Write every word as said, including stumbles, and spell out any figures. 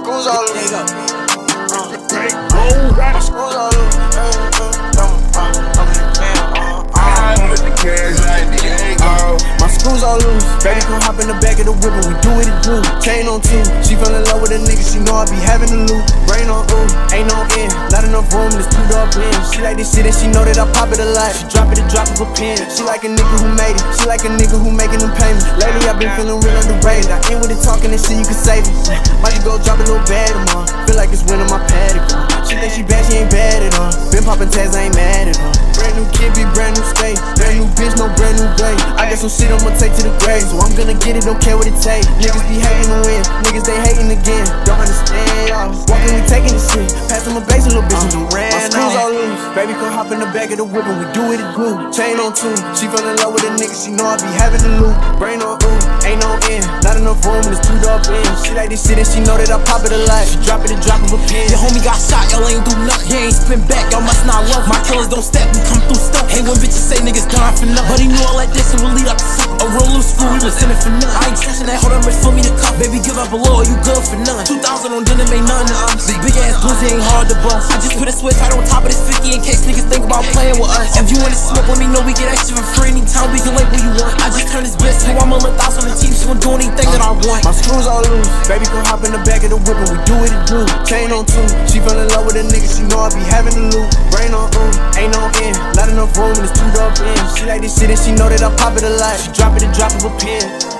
screws all There you go. loose. My screws all loose. My screws all loose. Baby, come hop in the back of the whip and we do what it do. Chain on two. She fell in love with a nigga, she know I be having the loot. Brain on ooh, ain't no end. Not enough room, it's two door blend. She like this shit and she know that I pop it a lot. She drop it a drop of a pin. She like a nigga who made it. She like a nigga who making them payments. Lately I been feeling real underrated. I ain't with it talking and shit, you can save it. Might just go drop a little bad tomorrow. Feel like it's winning my paddock. She think she bad, she ain't bad at all. Been popping tags, I ain't mad at her. Brand new kid, be brand new state. Brand new bitch, no brand new day. I got some shit I'ma take to the grave, so I'm gonna get it, don't care what it take. Niggas be hating to win, niggas they hating again. Don't understand, y'all. Walking, we taking this shit. Passing my base, little bitch, and ran. My screws all loose. Baby, come hop in the back of the whip and we do what it do. Chain on two. She fell in love with a nigga, she know I be having the loot. Brain on ooh, ain't no end. Not enough room, and it's two door blend. She like this shit and she know that I pop it a lot. She drop it a drop of a pin. Your homie got shot, y'all ain't do nothing. He ain't spin back, y'all must not love. My killers don't step, we come through stuff. Hate when bitches say niggas dying for nothing. But he knew all like this and will lead up to something. A roll loose screw, we was in it for nothing. I ain't stressing that, hold on, rich for me to cuff. Baby, give up a little, you good for none. Two thousand on dinner, ain't nothing to us. Big, big ass pussy ain't hard to bust. I just put a switch right on top of this fifty in case niggas think about playing with us. If you wanna smoke, let me know, we get extra for free. Anytime we can link where you want. I just turn this bitch, so I'ma let thoughts on the team. She gon' do anything that I want. My screws all loose. Baby, come hop in the back of the whip and we do what it do. Chain on two. She fell in love with a nigga, she know I be having the loot. Brain on ooh, ain't no end. Not enough room, and it's two door blend. She like this shit and she know that I pop it a lot. She drop it a drop of a pin.